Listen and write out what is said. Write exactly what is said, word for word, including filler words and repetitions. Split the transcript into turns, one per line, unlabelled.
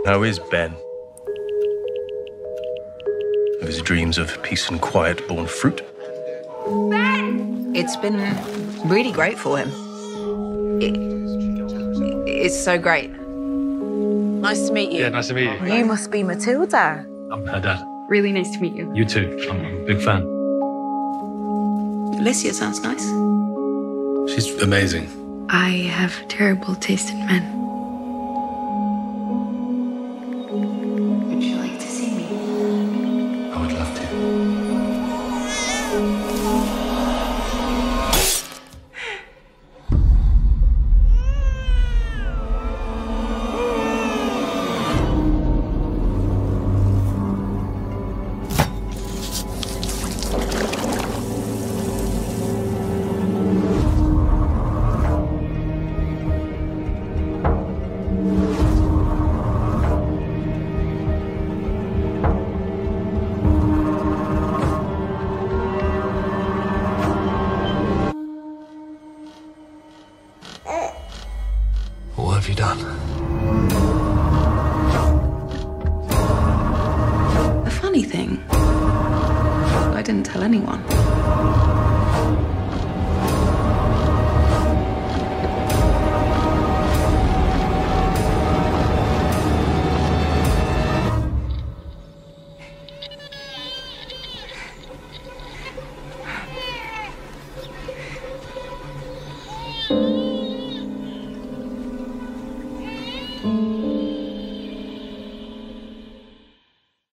How is Ben? Have his dreams of peace and quiet borne fruit?
Ben! It's been really great for him. It, it's so great. Nice to meet you.
Yeah, nice to meet you.
You must be Matilda.
I'm her dad.
Really nice to meet you.
You too. I'm, I'm a big fan.
Alicia sounds nice.
She's amazing.
I have terrible taste in men. Would you like to see me?
I would love to.
What have you done?
The funny thing, I didn't tell anyone.